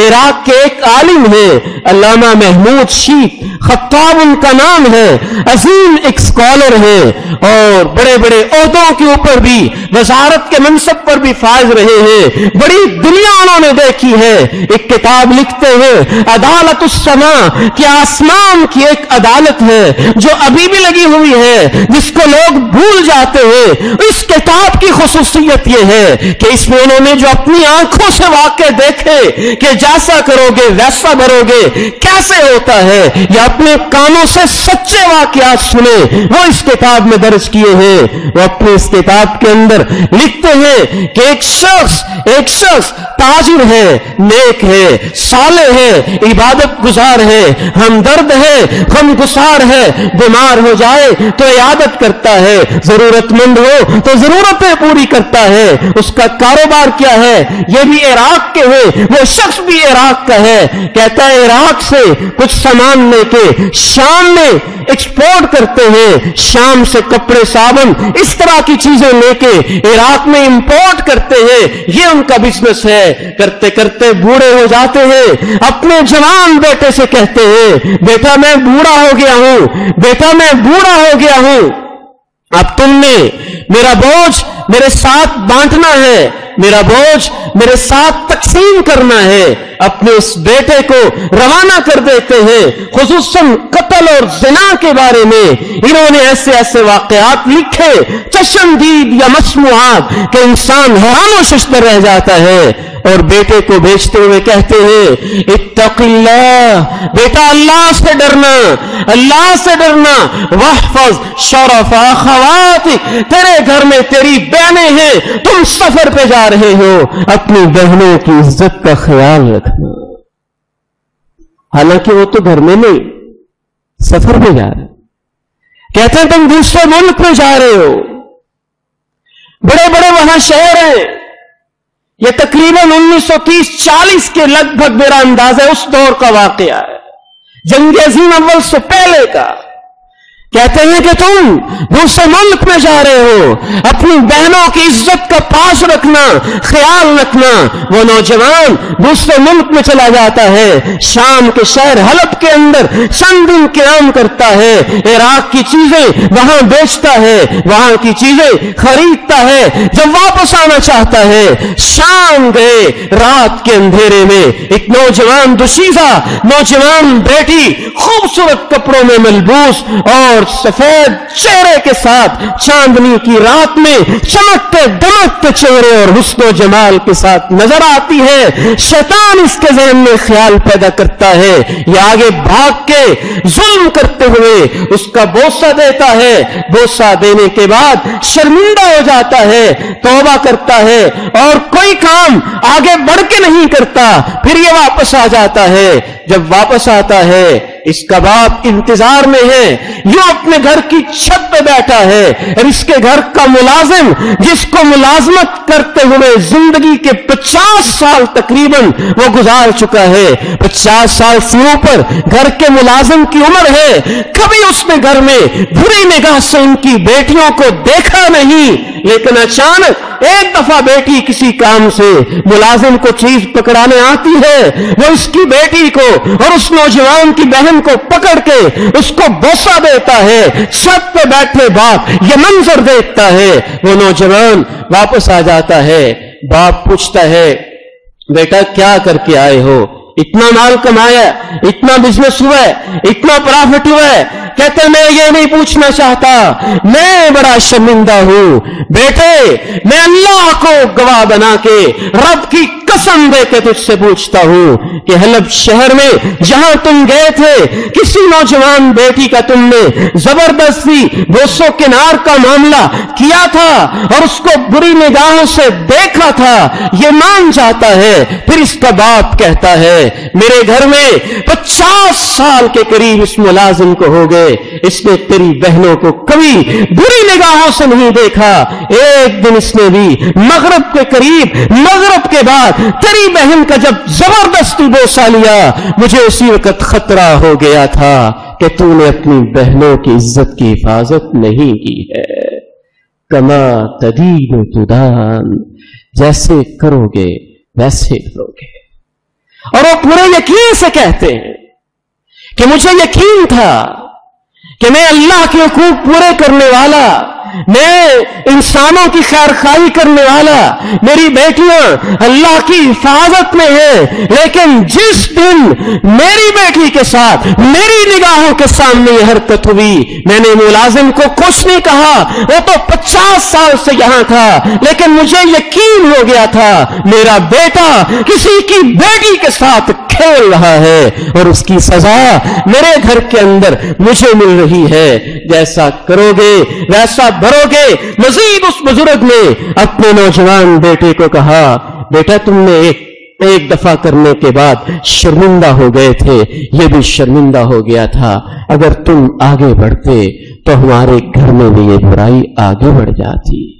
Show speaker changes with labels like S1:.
S1: عراق کے ایک عالم ہے علامہ محمود شیخ خطاب ان کا نام ہے، عظیم ایک اسکالر ہے اور بڑے بڑے عہدوں کے اوپر بھی وزارت کے منصب پر بھی فائز رہے ہیں، بڑی دنیا انہوں نے دیکھی ہے۔ ایک کتاب لکھتے ہیں عدالت السماء، کہ آسمان کی ایک عدالت ہے جو ابھی بھی لگی ہوئی ہے، جس کو لوگ بھول جاتے ہیں۔ اس کتاب کی خصوصیت یہ ہے کہ اس میں انہوں نے جو اپنی آنکھوں سے واقع دیکھے کہ جیسا کرو گے ویسا بھرو گے کیسے ہوتا ہے، یا اپنے کانوں سے سچے واقعات سنے، وہ اس کتاب میں درج کیے ہیں۔ وہ اپنے اس کتاب کے اندر لکھتے ہیں کہ ایک شخص تاجر ہے، نیک ہے، صالح ہے، عبادت گزار ہے، ہمدرد ہے، غم گسار ہے، بیمار ہو جائے تو عیادت کرتا ہے، ضرورت مند ہو تو ضرورتیں پوری کرتا ہے۔ اس کا کاروبار کیا ہے؟ یہ بھی عراق کے ہے، وہ شخص بھی عراق کا ہے۔ کہتا ہے عراق سے کچھ سامان لے کے شام میں ایکسپورٹ کرتے ہیں، شام سے کپڑے صابن اس طرح کی چیزیں لے کے عراق میں امپورٹ کرتے ہیں، یہ ان کا بزنس ہے۔ کرتے کرتے بوڑھے ہو جاتے ہیں، اپنے جوان بیٹے سے کہتے ہیں بیٹا میں بوڑھا ہو گیا ہوں، بیٹا میں بوڑھا ہو گیا ہوں، اب تم نے میرا بوجھ میرے ساتھ بانٹنا ہے، میرا بوجھ میرے ساتھ تقسیم کرنا ہے۔ اپنے اس بیٹے کو روانہ کر دیتے ہیں۔ خصوصاً قتل اور زنا کے بارے میں انہوں نے ایسے ایسے واقعات لکھے چشمدید یا مسموعات کہ انسان حیران و ششدر رہ جاتا ہے۔ اور بیٹے کو بیچتے ہوئے کہتے ہیں اتق اللہ، بیٹا اللہ سے ڈرنا، اللہ سے ڈرنا، واحفظ شرف اخواتک، تیرے گھر میں تیری بہنیں ہیں، تم سفر پہ جا رہے ہو، اپنی بہنوں کی عزت کا خیال رکھنا۔ حالانکہ وہ تو گھر میں نہیں، سفر پہ جا رہے، کہتے ہیں تم دوسرے ملک میں جا رہے ہو، بڑے بڑے وہاں شہر ہیں۔ یہ تقریباً 1930-40 کے لگ بھگ میرا انداز ہے، اس دور کا واقعہ ہے، جنگ عظیم اول سے پہلے کا۔ کہتے ہیں کہ تم دوسرے ملک میں جا رہے ہو، اپنی بہنوں کی عزت کا پاس رکھنا، خیال رکھنا۔ وہ نوجوان دوسرے ملک میں چلا جاتا ہے، شام کے شہر حلب کے اندر چند دن قیام کرتا ہے، عراق کی چیزیں وہاں بیچتا ہے، وہاں کی چیزیں خریدتا ہے۔ جب واپس آنا چاہتا ہے، شام گئے، رات کے اندھیرے میں ایک نوجوان دوشیزہ نوجوان بیٹی خوبصورت کپڑوں میں ملبوس اور سفید چہرے کے ساتھ چاندنی کی رات میں چمکتے دمکتے چہرے اور حسن و جمال کے ساتھ نظر آتی ہے۔ شیطان اس کے ذہن میں خیال پیدا کرتا ہے، یہ آگے بھاگ کے ظلم کرتے ہوئے اس کا بوسہ دیتا ہے، بوسہ دینے کے بعد شرمندہ ہو جاتا ہے، توبہ کرتا ہے اور کوئی کام آگے بڑھ کے نہیں کرتا، پھر یہ واپس آ جاتا ہے۔ جب واپس آتا ہے اس کا باپ انتظار میں ہے، یوں اپنے گھر کی چھت پہ بیٹھا ہے، اور اس کے گھر کا ملازم جس کو ملازمت کرتے ہوئے زندگی کے 50 سال تقریباً وہ گزار چکا ہے، 50 سال سے اوپر گھر کے ملازم کی عمر ہے، کبھی اس نے گھر میں بری نگاہ سے ان کی بیٹیوں کو دیکھا نہیں، لیکن اچانک ایک دفعہ بیٹی کسی کام سے ملازم کو چیز پکڑانے آتی ہے، وہ اس کی بیٹی کو اور اس نوجوان کی بہن کو پکڑ کے اس کو بوسہ دیتا ہے۔ چھت پہ بیٹھے باپ یہ منظر دیکھتا ہے، وہ نوجوان واپس آ جاتا ہے۔ باپ پوچھتا ہے بیٹا کیا کر کے آئے ہو؟ اتنا مال کمایا، اتنا بزنس ہوا ہے، اتنا پرافٹ ہوا ہے؟ کہتے میں یہ نہیں پوچھنا چاہتا، میں بڑا شرمندہ ہوں بیٹے، میں اللہ کو گواہ بنا کے رب کی قسم دے کے تجھ سے پوچھتا ہوں کہ حلب شہر میں جہاں تم گئے تھے کسی نوجوان بیٹی کا تم نے زبردستی بوسو کنار کا معاملہ کیا تھا اور اس کو بری نگاہوں سے دیکھا تھا، یہ مان جاتا ہے۔ پھر اس کا باپ کہتا ہے میرے گھر میں 50 سال کے قریب اس ملازم کو ہو گئے، اس نے تیری بہنوں کو کبھی بری نگاہوں سے نہیں دیکھا، ایک دن اس نے بھی مغرب کے قریب، مغرب کے بعد تیری بہن کا جب زبردستی بوسہ لیا، مجھے اسی وقت خطرہ ہو گیا تھا کہ تو نے اپنی بہنوں کی عزت کی حفاظت نہیں کی ہے۔ کما تدین تدان، جیسے کرو گے ویسے کرو گے۔ اور وہ پورے یقین سے کہتے ہیں کہ مجھے یقین تھا کہ میں اللہ کے حقوق پورے کرنے والا، میں انسانوں کی خیر خواہی کرنے والا، میری بیٹیاں اللہ کی حفاظت میں ہیں، لیکن جس دن میری بیٹی کے ساتھ میری نگاہوں کے سامنے یہ حرکت ہوئی، میں نے ملازم کو کچھ نہیں کہا، وہ تو 50 سال سے یہاں تھا، لیکن مجھے یقین ہو گیا تھا میرا بیٹا کسی کی بیٹی کے ساتھ کھیل رہا ہے اور اس کی سزا میرے گھر کے اندر مجھے مل رہی ہے، جیسا کرو گے ویسا بھرو گے۔ مزید اس بزرگ نے اپنے نوجوان بیٹے کو کہا، بیٹا تم نے ایک دفعہ کرنے کے بعد شرمندہ ہو گئے تھے، یہ بھی شرمندہ ہو گیا تھا، اگر تم آگے بڑھتے تو ہمارے گھر میں بھی یہ برائی آگے بڑھ جاتی۔